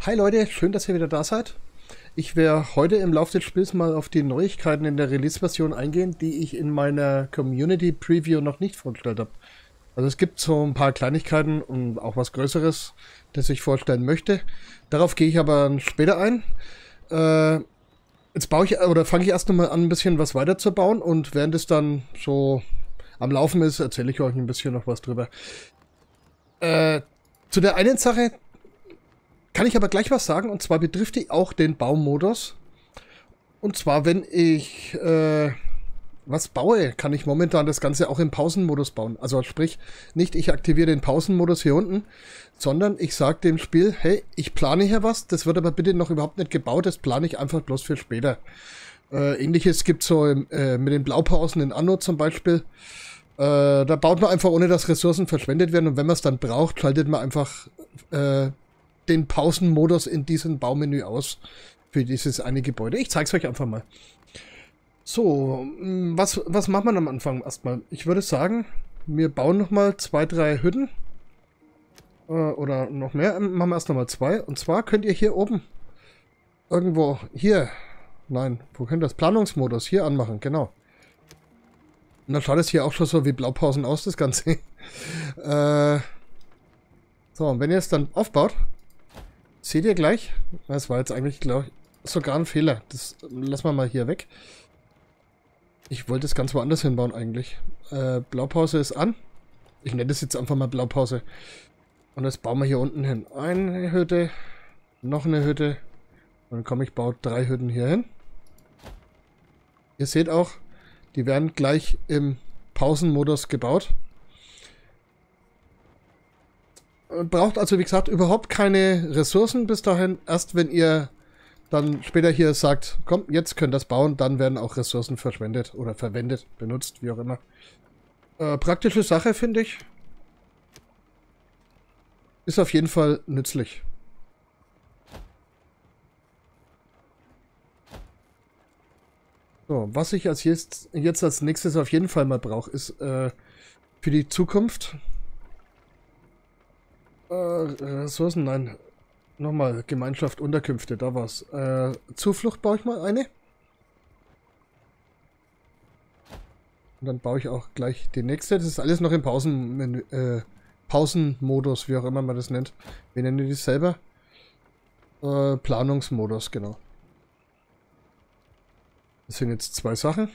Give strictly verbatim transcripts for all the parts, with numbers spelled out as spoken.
Hi Leute, schön, dass ihr wieder da seid. Ich werde heute im Laufe des Spiels mal auf die Neuigkeiten in der Release-Version eingehen, die ich in meiner Community-Preview noch nicht vorgestellt habe. Also es gibt so ein paar Kleinigkeiten und auch was Größeres, das ich vorstellen möchte. Darauf gehe ich aber später ein. Äh, jetzt baue ich, oder fange ich erst nochmal an, ein bisschen was weiterzubauen, und während es dann so am Laufen ist, erzähle ich euch ein bisschen noch was drüber. Äh, zu der einen Sache kann ich aber gleich was sagen, und zwar betrifft die auch den Baumodus. Und zwar, wenn ich äh, was baue, kann ich momentan das Ganze auch im Pausenmodus bauen. Also sprich, nicht ich aktiviere den Pausenmodus hier unten, sondern ich sage dem Spiel, hey, ich plane hier was, das wird aber bitte noch überhaupt nicht gebaut, das plane ich einfach bloß für später. Äh, Ähnliches gibt es so äh, mit den Blaupausen in Anno zum Beispiel. Äh, da baut man einfach, ohne dass Ressourcen verschwendet werden, und wenn man es dann braucht, schaltet man einfach äh, den Pausenmodus in diesem Baumenü aus für dieses eine Gebäude. Ich zeige es euch einfach mal. So, was, was macht man am Anfang erstmal? Ich würde sagen, wir bauen nochmal zwei, drei Hütten. Äh, oder noch mehr. Machen wir erst nochmal zwei. Und zwar könnt ihr hier oben irgendwo, hier, nein, wo könnt ihr das? Planungsmodus hier anmachen, genau. Und dann schaut es hier auch schon so wie Blaupausen aus, das Ganze. äh, so, und wenn ihr es dann aufbaut, seht ihr gleich, das war jetzt eigentlich, glaube ich, sogar ein Fehler. Das lassen wir mal hier weg. Ich wollte es ganz woanders hinbauen eigentlich. Äh, Blaupause ist an. Ich nenne das jetzt einfach mal Blaupause. Und das bauen wir hier unten hin. Eine Hütte, noch eine Hütte. Und dann komme ich, baue drei Hütten hier hin. Ihr seht auch, die werden gleich im Pausenmodus gebaut. Braucht also, wie gesagt, überhaupt keine Ressourcen bis dahin. Erst wenn ihr dann später hier sagt, komm, jetzt könnt ihr das bauen, dann werden auch Ressourcen verschwendet oder verwendet, benutzt, wie auch immer. Äh, praktische Sache, finde ich. Ist auf jeden Fall nützlich. So, was ich als jetzt, jetzt als nächstes auf jeden Fall mal brauche, ist äh, für die Zukunft Äh, Ressourcen, nein. Nochmal, Gemeinschaft, Unterkünfte, da war's. Äh, Zuflucht baue ich mal eine. Und dann baue ich auch gleich die nächste. Das ist alles noch im Pausenmenü, äh, Pausenmodus, wie auch immer man das nennt. Wir nennen die selber? Äh, Planungsmodus, genau. Das sind jetzt zwei Sachen.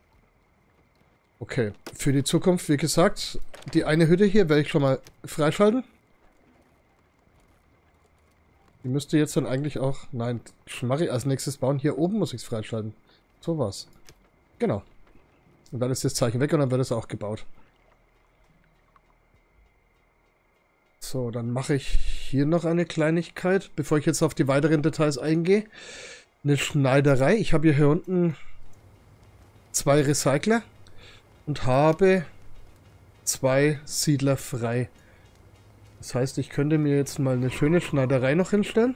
Okay, für die Zukunft, wie gesagt, die eine Hütte hier werde ich schon mal freischalten. Die müsste jetzt dann eigentlich auch... Nein, mache ich als nächstes bauen. Hier oben muss ich es freischalten. So war's. Genau. Und dann ist das Zeichen weg und dann wird es auch gebaut. So, dann mache ich hier noch eine Kleinigkeit, bevor ich jetzt auf die weiteren Details eingehe. Eine Schneiderei. Ich habe hier unten zwei Recycler und habe zwei Siedler frei. Das heißt, ich könnte mir jetzt mal eine schöne Schneiderei noch hinstellen.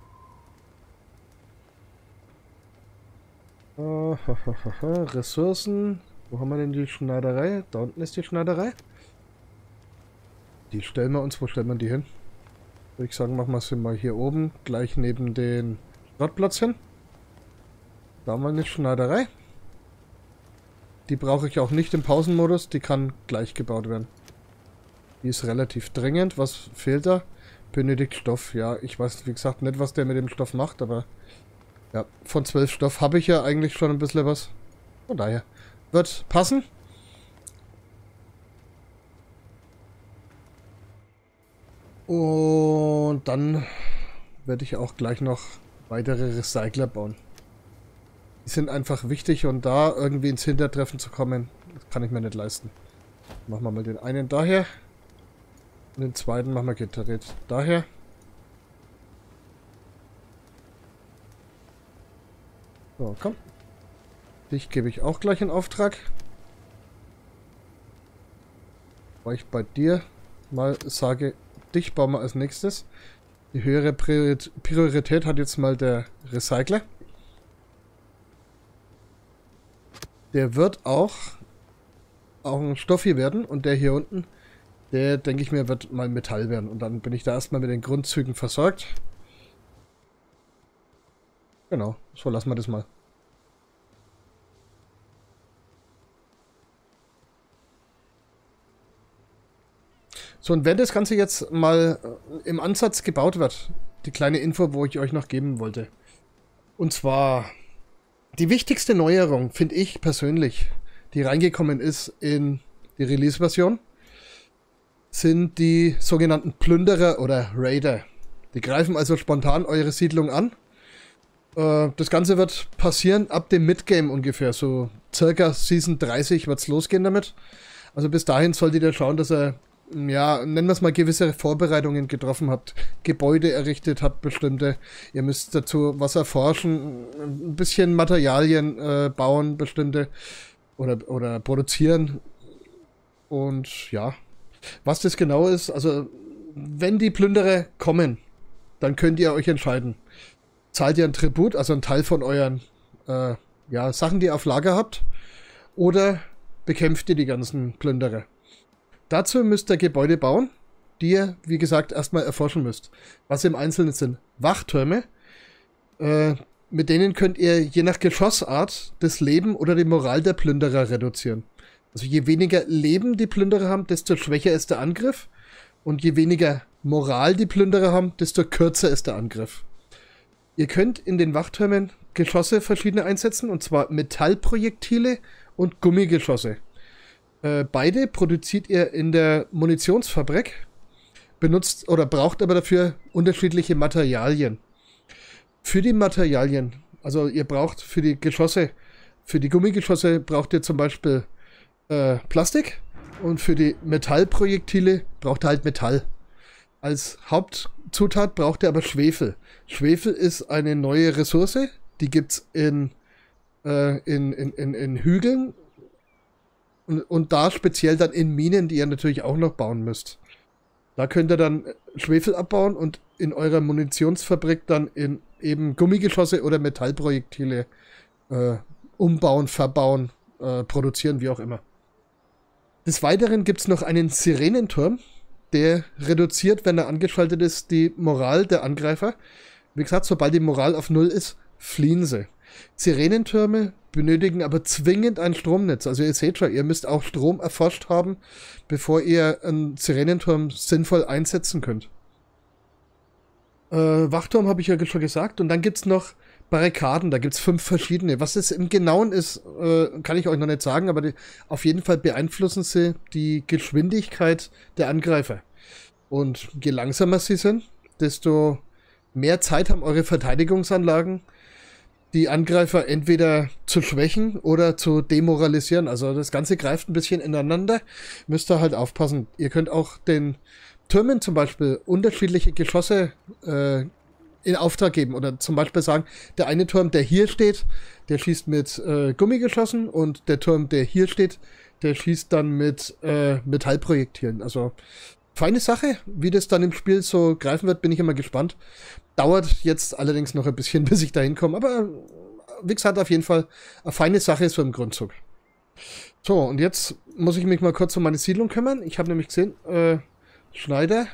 Uh, ha, ha, ha, ha. Ressourcen. Wo haben wir denn die Schneiderei? Da unten ist die Schneiderei. Die stellen wir uns. Wo stellen wir die hin? Würde ich sagen, machen wir sie mal hier oben, gleich neben den Schrottplatz hin. Da haben wir eine Schneiderei. Die brauche ich auch nicht im Pausenmodus. Die kann gleich gebaut werden. Die ist relativ dringend. Was fehlt da? Benötigt Stoff. Ja, ich weiß, wie gesagt, nicht, was der mit dem Stoff macht, aber ja, von zwölf Stoff habe ich ja eigentlich schon ein bisschen was. Von daher wird passen. Und dann werde ich auch gleich noch weitere Recycler bauen. Die sind einfach wichtig, und da irgendwie ins Hintertreffen zu kommen, das kann ich mir nicht leisten. Machen wir mal den einen daher. Und den zweiten machen wir gedreht daher. So, komm. Dich gebe ich auch gleich in Auftrag. Weil ich bei dir mal sage, dich bauen wir als nächstes. Die höhere Priorität hat jetzt mal der Recycler. Der wird auch, auch ein Stoff hier werden, und der hier unten, der, denke ich mir, wird mal Metall werden. Und dann bin ich da erstmal mit den Grundzügen versorgt. Genau, so lassen wir das mal. So, und wenn das Ganze jetzt mal äh, im Ansatz gebaut wird, die kleine Info, wo ich euch noch geben wollte. Und zwar die wichtigste Neuerung, finde ich persönlich, die reingekommen ist in die Release-Version, sind die sogenannten Plünderer oder Raider. Die greifen also spontan eure Siedlung an. Äh, das Ganze wird passieren ab dem Midgame ungefähr, so circa Season dreißig wird es losgehen damit. Also bis dahin solltet ihr schauen, dass ihr, ja, nennen wir es mal, gewisse Vorbereitungen getroffen habt, Gebäude errichtet habt, bestimmte. Ihr müsst dazu was erforschen, ein bisschen Materialien äh, bauen, bestimmte, oder, oder produzieren. Und ja, was das genau ist, also wenn die Plünderer kommen, dann könnt ihr euch entscheiden. Zahlt ihr einen Tribut, also einen Teil von euren äh, ja, Sachen, die ihr auf Lager habt, oder bekämpft ihr die ganzen Plünderer. Dazu müsst ihr Gebäude bauen, die ihr, wie gesagt, erstmal erforschen müsst. Was im Einzelnen sind Wachtürme, äh, mit denen könnt ihr je nach Geschossart das Leben oder die Moral der Plünderer reduzieren. Also je weniger Leben die Plünderer haben, desto schwächer ist der Angriff. Und je weniger Moral die Plünderer haben, desto kürzer ist der Angriff. Ihr könnt in den Wachtürmen Geschosse verschiedene einsetzen, und zwar Metallprojektile und Gummigeschosse. Äh, beide produziert ihr in der Munitionsfabrik, benutzt oder braucht aber dafür unterschiedliche Materialien. Für die Materialien, also ihr braucht für die Geschosse, für die Gummigeschosse braucht ihr zum Beispiel äh, Plastik, und für die Metallprojektile braucht ihr halt Metall. Als Hauptzutat braucht ihr aber Schwefel. Schwefel ist eine neue Ressource, die gibt es in, äh, in, in, in, in Hügeln und, und da speziell dann in Minen, die ihr natürlich auch noch bauen müsst. Da könnt ihr dann Schwefel abbauen und in eurer Munitionsfabrik dann in eben Gummigeschosse oder Metallprojektile äh, umbauen, verbauen, äh, produzieren, wie auch immer. Des Weiteren gibt es noch einen Sirenenturm, der reduziert, wenn er angeschaltet ist, die Moral der Angreifer. Wie gesagt, sobald die Moral auf Null ist, fliehen sie. Sirenentürme benötigen aber zwingend ein Stromnetz. Also ihr seht schon, ihr müsst auch Strom erforscht haben, bevor ihr einen Sirenenturm sinnvoll einsetzen könnt. Äh, Wachturm habe ich ja schon gesagt. Und dann gibt es noch Barrikaden, da gibt es fünf verschiedene. Was es im Genauen ist, äh, kann ich euch noch nicht sagen, aber die, auf jeden Fall beeinflussen sie die Geschwindigkeit der Angreifer. Und je langsamer sie sind, desto mehr Zeit haben eure Verteidigungsanlagen, die Angreifer entweder zu schwächen oder zu demoralisieren. Also das Ganze greift ein bisschen ineinander. Müsst ihr halt aufpassen. Ihr könnt auch den Türmen zum Beispiel unterschiedliche Geschosse äh, in Auftrag geben oder zum Beispiel sagen, der eine Turm, der hier steht, der schießt mit äh, Gummigeschossen, und der Turm, der hier steht, der schießt dann mit äh, Metallprojektilen. Also feine Sache, wie das dann im Spiel so greifen wird, bin ich immer gespannt. Dauert jetzt allerdings noch ein bisschen, bis ich da hinkomme, aber wie gesagt, auf jeden Fall eine feine Sache so im Grundzug. So, und jetzt muss ich mich mal kurz um meine Siedlung kümmern. Ich habe nämlich gesehen, äh, Schneider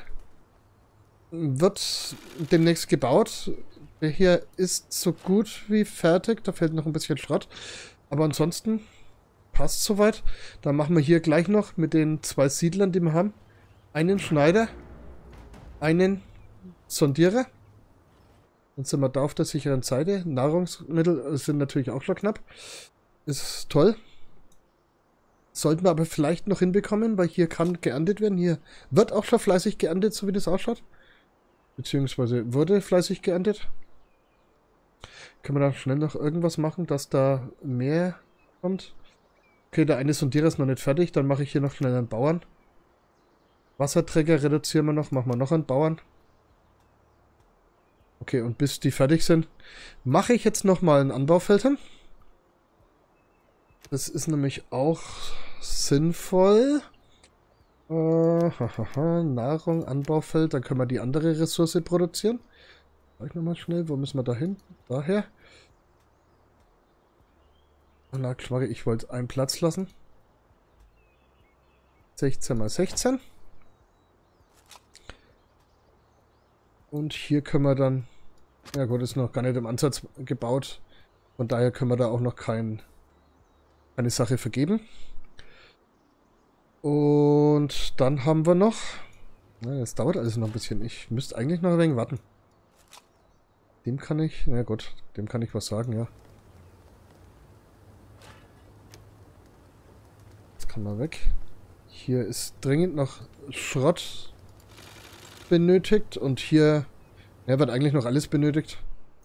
wird demnächst gebaut. Der hier ist so gut wie fertig. Da fehlt noch ein bisschen Schrott. Aber ansonsten passt soweit. Dann machen wir hier gleich noch mit den zwei Siedlern, die wir haben, einen Schneider, einen Sondierer. Dann sind wir da auf der sicheren Seite. Nahrungsmittel sind natürlich auch schon knapp. Ist toll. Sollten wir aber vielleicht noch hinbekommen, weil hier kann geerntet werden. Hier wird auch schon fleißig geerntet, so wie das ausschaut. Beziehungsweise wurde fleißig geerntet. Können wir da schnell noch irgendwas machen, dass da mehr kommt? Okay, der eine Sondierer ist noch nicht fertig. Dann mache ich hier noch schnell einen Bauern. Wasserträger reduzieren wir noch. Machen wir noch einen Bauern. Okay, und bis die fertig sind, mache ich jetzt noch mal ein Anbaufeld hin. Das ist nämlich auch sinnvoll. Äh, hahaha, Nahrung, Anbaufeld, dann können wir die andere Ressource produzieren. Sag ich nochmal schnell, wo müssen wir da hin? Daher. Anlageschwache, ich wollte einen Platz lassen. sechzehn mal sechzehn. Und hier können wir dann Ja gut, ist noch gar nicht im Ansatz gebaut. Von daher können wir da auch noch kein, keine Sache vergeben. Und dann haben wir noch... Na, das dauert alles noch ein bisschen. Ich müsste eigentlich noch ein wenig warten. Dem kann ich... Na gut, dem kann ich was sagen, ja. Das kann mal weg. Hier ist dringend noch Schrott benötigt. Und hier ja, wird eigentlich noch alles benötigt.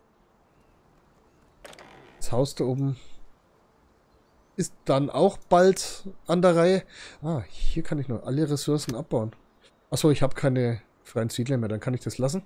Das Haus da oben ist dann auch bald an der Reihe. Ah, hier kann ich noch alle Ressourcen abbauen. Achso, ich habe keine freien Siedler mehr, dann kann ich das lassen.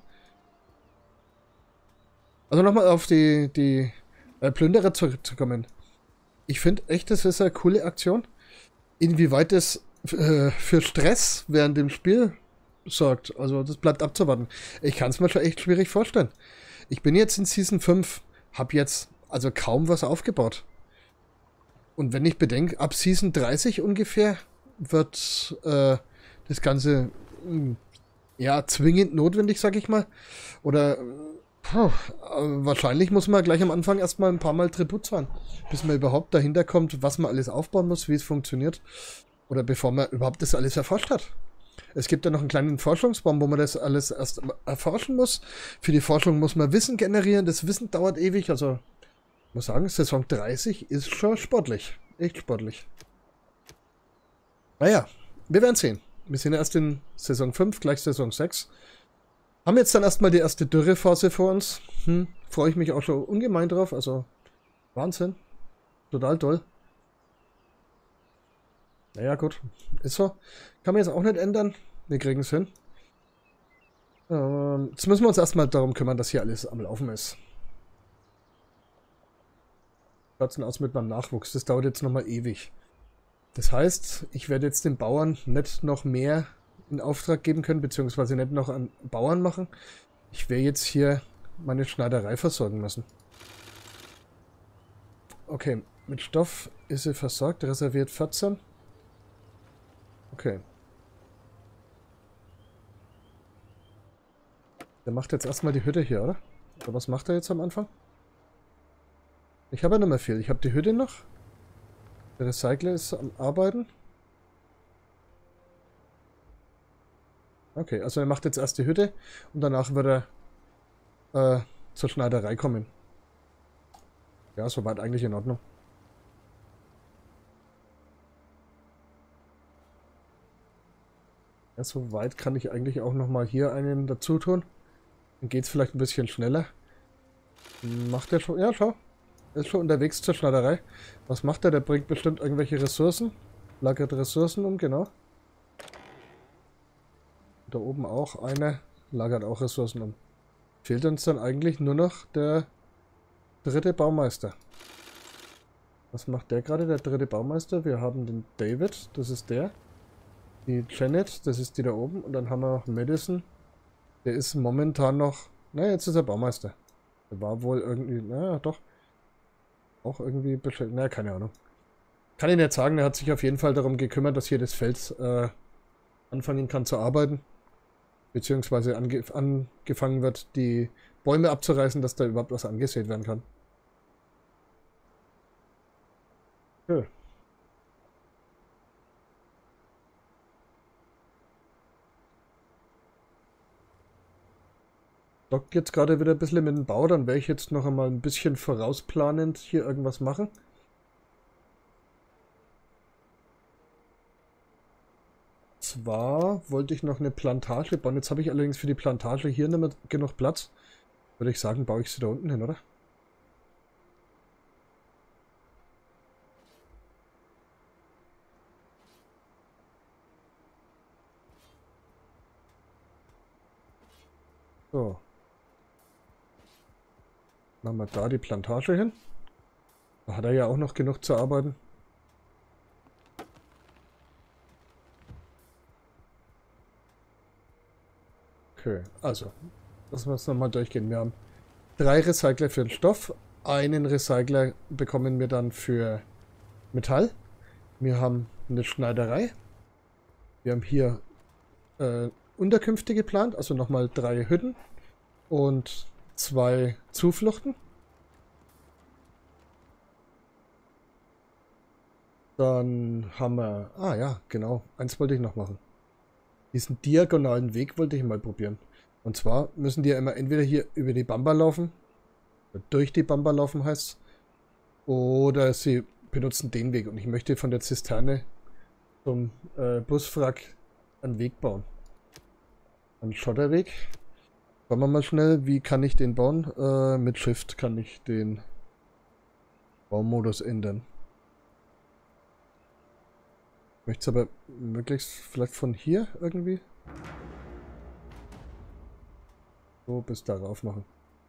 Also nochmal auf die, die äh, Plünderer zurückzukommen. Ich finde echt, das ist eine coole Aktion. Inwieweit das äh, für Stress während dem Spiel sorgt, also das bleibt abzuwarten. Ich kann es mir schon echt schwierig vorstellen. Ich bin jetzt in Season fünf, habe jetzt also kaum was aufgebaut. Und wenn ich bedenke, ab Season dreißig ungefähr wird äh, das Ganze mh, ja zwingend notwendig, sag ich mal. Oder puh, wahrscheinlich muss man gleich am Anfang erstmal ein paar Mal Tribut zahlen, bis man überhaupt dahinter kommt, was man alles aufbauen muss, wie es funktioniert. Oder bevor man überhaupt das alles erforscht hat. Es gibt ja noch einen kleinen Forschungsbaum, wo man das alles erst erforschen muss. Für die Forschung muss man Wissen generieren. Das Wissen dauert ewig. Also, ich muss sagen, Saison dreißig ist schon sportlich. Echt sportlich. Naja, wir werden sehen. Wir sind erst in Saison fünf, gleich Saison sechs. Haben jetzt dann erstmal die erste Dürrephase vor uns. Hm, freue ich mich auch schon ungemein drauf. Also, Wahnsinn. Total toll. Naja, gut. Ist so. Kann man jetzt auch nicht ändern. Wir kriegen es hin. Ähm, jetzt müssen wir uns erstmal darum kümmern, dass hier alles am Laufen ist. Schaut's denn aus mit meinem Nachwuchs? Das dauert jetzt nochmal ewig. Das heißt, ich werde jetzt den Bauern nicht noch mehr in Auftrag geben können, beziehungsweise nicht noch an Bauern machen. Ich werde jetzt hier meine Schneiderei versorgen müssen. Okay, mit Stoff ist sie versorgt, reserviert vierzehn. Okay. Der macht jetzt erstmal die Hütte hier, oder? Oder was macht er jetzt am Anfang? Ich habe ja nicht mehr viel. Ich habe die Hütte noch. Der Recycler ist am Arbeiten. Okay, also er macht jetzt erst die Hütte und danach wird er äh, zur Schneiderei kommen. Ja, soweit eigentlich in Ordnung. Ja, soweit kann ich eigentlich auch nochmal hier einen dazu tun. Dann geht es vielleicht ein bisschen schneller. Macht er schon? Ja, schau. Er ist schon unterwegs zur Schneiderei. Was macht er? Der bringt bestimmt irgendwelche Ressourcen. Lagert Ressourcen um, genau. Da oben auch eine. Lagert auch Ressourcen um. Fehlt uns dann eigentlich nur noch der dritte Baumeister. Was macht der gerade, der dritte Baumeister? Wir haben den David, das ist der. Die Janet, das ist die da oben. Und dann haben wir noch Madison. Der ist momentan noch... Na, jetzt ist er Baumeister. Der war wohl irgendwie... Naja, doch. Auch irgendwie beschäftigt. Naja, keine Ahnung. Kann ich nicht sagen. Er hat sich auf jeden Fall darum gekümmert, dass hier das Feld äh, anfangen kann zu arbeiten. Beziehungsweise ange angefangen wird, die Bäume abzureißen, dass da überhaupt was angesät werden kann. Ja. Dockt jetzt gerade wieder ein bisschen mit dem Bau, dann werde ich jetzt noch einmal ein bisschen vorausplanend hier irgendwas machen. Zwar wollte ich noch eine Plantage bauen, jetzt habe ich allerdings für die Plantage hier nicht mehr genug Platz. Würde ich sagen, baue ich sie da unten hin, oder? So. Machen wir da die Plantage hin. Da hat er ja auch noch genug zu arbeiten. Okay, also. Lassen wir es nochmal durchgehen. Wir haben drei Recycler für den Stoff. Einen Recycler bekommen wir dann für Metall. Wir haben eine Schneiderei. Wir haben hier äh, Unterkünfte geplant, also nochmal drei Hütten. Und zwei Zufluchten. Dann haben wir... Ah ja, genau. Eins wollte ich noch machen. Diesen diagonalen Weg wollte ich mal probieren. Und zwar müssen die ja immer entweder hier über die Bamba laufen. Oder durch die Bamba laufen heißt. Oder sie benutzen den Weg. Und ich möchte von der Zisterne zum äh, Buswrack einen Weg bauen. Einen Schotterweg. Schauen wir mal schnell, wie kann ich den bauen? Äh, mit Shift kann ich den Baumodus ändern. Ich möchte es aber möglichst vielleicht von hier irgendwie so bis darauf machen.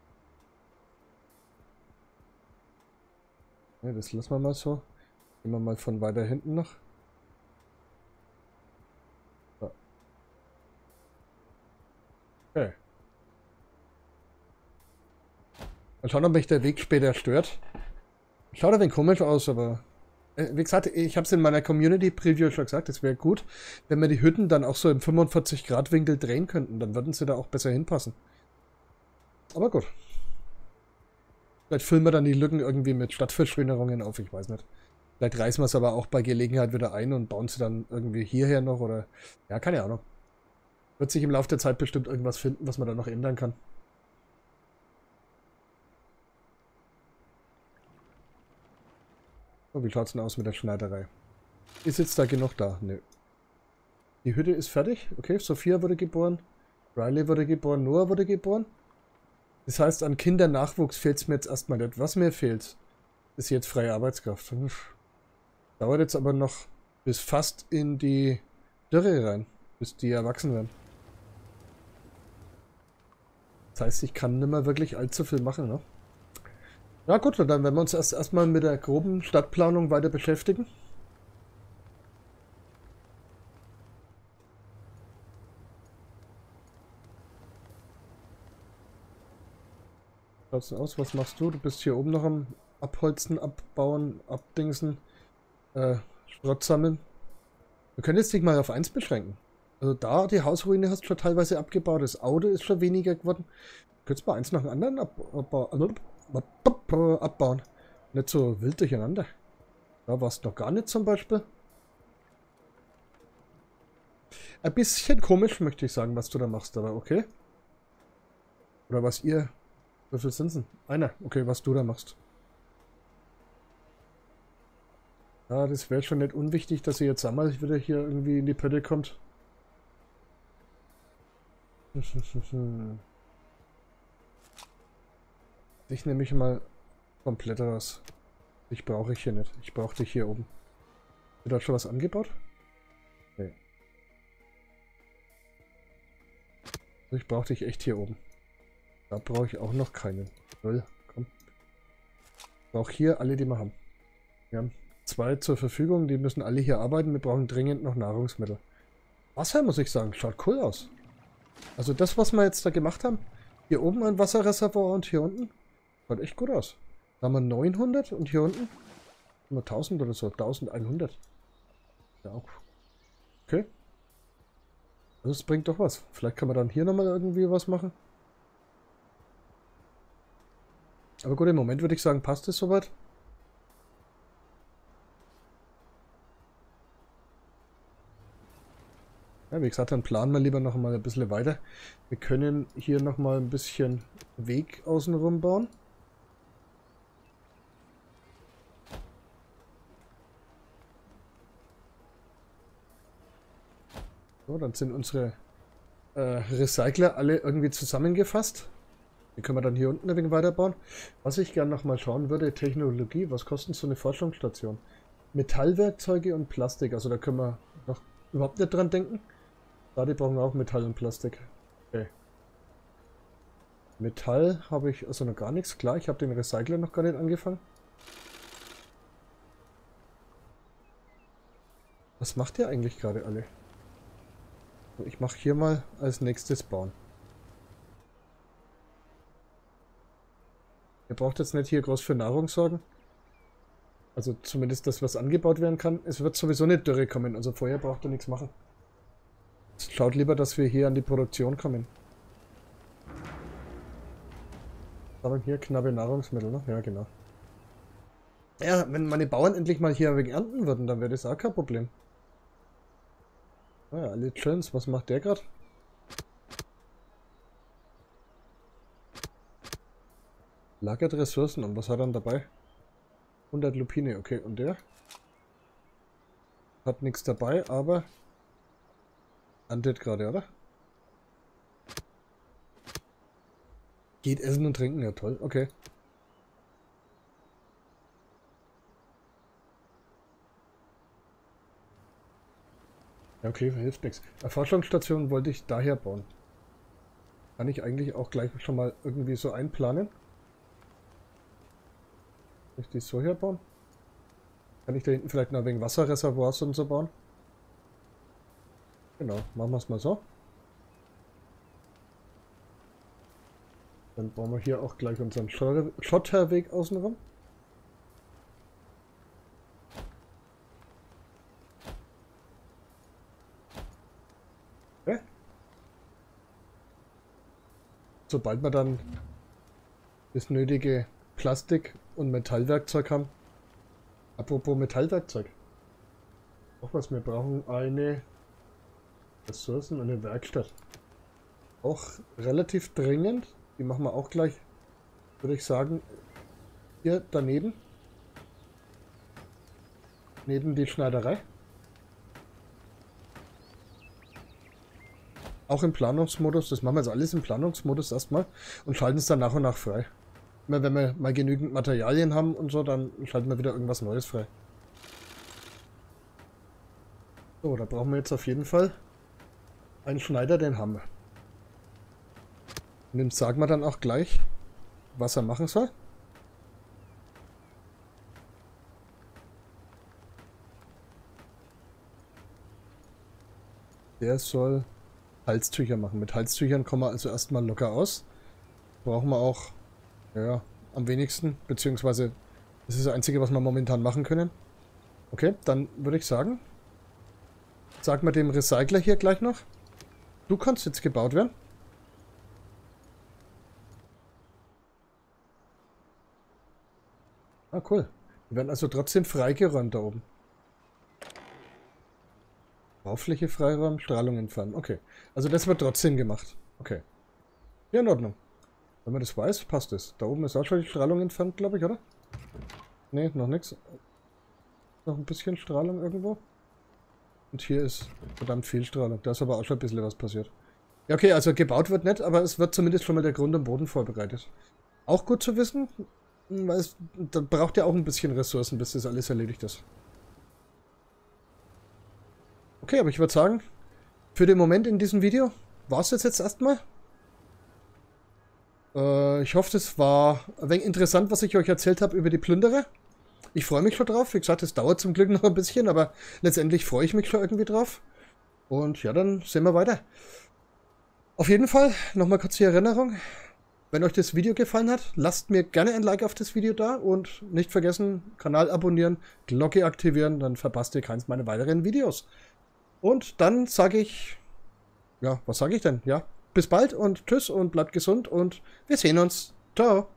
Ja, das lassen wir mal so. Gehen wir mal von weiter hinten noch. So. Okay. Mal schauen, ob mich der Weg später stört. Schaut ein wenig komisch aus, aber... Wie gesagt, ich habe es in meiner Community-Preview schon gesagt, es wäre gut, wenn wir die Hütten dann auch so im fünfundvierzig Grad Winkel drehen könnten. Dann würden sie da auch besser hinpassen. Aber gut. Vielleicht füllen wir dann die Lücken irgendwie mit Stadtverschönerungen auf, ich weiß nicht. Vielleicht reißen wir es aber auch bei Gelegenheit wieder ein und bauen sie dann irgendwie hierher noch oder... Ja, keine Ahnung. Wird sich im Laufe der Zeit bestimmt irgendwas finden, was man da noch ändern kann. Oh, wie schaut es denn aus mit der Schneiderei? Ist jetzt da genug da? Nö. Die Hütte ist fertig. Okay, Sophia wurde geboren. Riley wurde geboren. Noah wurde geboren. Das heißt, an Kindernachwuchs fehlt es mir jetzt erstmal nicht. Was mir fehlt, ist jetzt freie Arbeitskraft. Dauert jetzt aber noch bis fast in die Dürre rein, bis die erwachsen werden. Das heißt, ich kann nicht mehr wirklich allzu viel machen, ne? Na gut, dann werden wir uns erst erstmal mit der groben Stadtplanung weiter beschäftigen. Schaut's denn aus? Was machst du? Du bist hier oben noch am Abholzen, Abbauen, Abdingsen, äh, Schrott sammeln. Wir können jetzt dich mal auf eins beschränken. Also da, die Hausruine hast du schon teilweise abgebaut, das Auto ist schon weniger geworden. Du könntest mal eins nach dem anderen ab, abbauen. abbauen. Nicht so wild durcheinander. Da war es noch gar nicht zum Beispiel. Ein bisschen komisch, möchte ich sagen, was du da machst, aber okay. Oder was ihr... Wie viel sind denn? Einer. Okay, was du da machst. Ja, das wäre schon nicht unwichtig, dass ihr jetzt einmal wieder hier irgendwie in die Pötte kommt. Ich nehme mich mal komplett raus. Ich brauche ich hier nicht. Ich brauche dich hier oben. Wird da schon was angebaut? Nee. Ich brauche dich echt hier oben. Da brauche ich auch noch keinen. Null. Komm. Ich brauche hier alle, die wir haben. Wir haben zwei zur Verfügung. Die müssen alle hier arbeiten. Wir brauchen dringend noch Nahrungsmittel. Wasser, muss ich sagen. Schaut cool aus. Also das, was wir jetzt da gemacht haben. Hier oben ein Wasserreservoir und hier unten. Schaut echt gut aus. Da haben wir neunhundert und hier unten haben wir tausend oder so. eintausendeinhundert. Ja, auch. Okay. Also es bringt doch was. Vielleicht kann man dann hier nochmal irgendwie was machen. Aber gut, im Moment würde ich sagen, passt es soweit. Ja, wie gesagt, dann planen wir lieber noch mal ein bisschen weiter. Wir können hier noch mal ein bisschen Weg außenrum bauen. So, dann sind unsere äh, Recycler alle irgendwie zusammengefasst. Die können wir dann hier unten ein wenig weiterbauen. Was ich gerne noch mal schauen würde, Technologie, was kostet so eine Forschungsstation? Metallwerkzeuge und Plastik, also da können wir noch überhaupt nicht dran denken. Da, die brauchen wir auch Metall und Plastik. Okay. Metall habe ich also noch gar nichts. Klar, ich habe den Recycler noch gar nicht angefangen. Was macht ihr eigentlich gerade alle? So, ich mache hier mal als nächstes bauen. Ihr braucht jetzt nicht hier groß für Nahrung sorgen. Also zumindest das, was angebaut werden kann. Es wird sowieso nicht Dürre kommen, also vorher braucht ihr nichts machen. Schaut lieber, dass wir hier an die Produktion kommen. Aber hier knappe Nahrungsmittel, ne? Ja, genau. Ja, wenn meine Bauern endlich mal hier wegen ernten würden, dann wäre das auch kein Problem. Naja, alle Chillens, was macht der gerade? Lagert Ressourcen und was hat er dann dabei? hundert Lupine, okay, und der? Hat nichts dabei, aber erntet gerade, oder? Geht essen und trinken, ja toll, okay. Ja, okay, hilft nichts. Eine Forschungsstation wollte ich daher bauen. Kann ich eigentlich auch gleich schon mal irgendwie so einplanen? Kann ich die so hier bauen? Kann ich da hinten vielleicht noch ein wenig Wasserreservoirs und so bauen? Genau, machen wir es mal so. Dann bauen wir hier auch gleich unseren Schotterweg außenrum. Okay. Sobald wir dann das nötige Plastik- und Metallwerkzeug haben. Apropos Metallwerkzeug. Auch was, wir brauchen eine Ressourcen, eine Werkstatt. Auch relativ dringend. Die machen wir auch gleich, würde ich sagen, hier daneben. Neben die Schneiderei. Auch im Planungsmodus. Das machen wir jetzt alles im Planungsmodus erstmal und schalten es dann nach und nach frei. Immer wenn wir mal genügend Materialien haben und so, dann schalten wir wieder irgendwas Neues frei. So, da brauchen wir jetzt auf jeden Fall einen Schneider, den haben wir. Und dem sagen wir dann auch gleich, was er machen soll. Der soll Halstücher machen. Mit Halstüchern kommen wir also erstmal locker aus. Brauchen wir auch, ja, am wenigsten, beziehungsweise das ist das Einzige, was wir momentan machen können. Okay, dann würde ich sagen, sag mal dem Recycler hier gleich noch, du kannst jetzt gebaut werden. Ah, cool. Die werden also trotzdem freigeräumt da oben. Baufläche freiräumen, Strahlung entfernen. Okay. Also das wird trotzdem gemacht. Okay. Ja, in Ordnung. Wenn man das weiß, passt es. Da oben ist auch schon die Strahlung entfernt, glaube ich, oder? Ne, noch nichts. Noch ein bisschen Strahlung irgendwo. Und hier ist verdammt viel Strahlung. Da ist aber auch schon ein bisschen was passiert. Ja, okay, also gebaut wird nicht, aber es wird zumindest schon mal der Grund am Boden vorbereitet. Auch gut zu wissen, weil es da braucht ja auch ein bisschen Ressourcen, bis das alles erledigt ist. Okay, aber ich würde sagen, für den Moment in diesem Video war es jetzt, jetzt erstmal. Äh, ich hoffe, es war ein wenig interessant, was ich euch erzählt habe über die Plünderer. Ich freue mich schon drauf. Wie gesagt, es dauert zum Glück noch ein bisschen, aber letztendlich freue ich mich schon irgendwie drauf. Und ja, dann sehen wir weiter. Auf jeden Fall, nochmal kurz die Erinnerung. Wenn euch das Video gefallen hat, lasst mir gerne ein Like auf das Video da und nicht vergessen, Kanal abonnieren, Glocke aktivieren, dann verpasst ihr keins meiner weiteren Videos. Und dann sage ich, ja, was sage ich denn? Ja, bis bald und tschüss und bleibt gesund und wir sehen uns. Ciao.